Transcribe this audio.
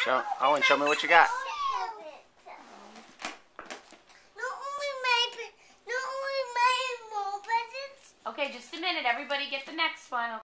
Owen, show me what you got. Okay, just a minute. Everybody get the next one.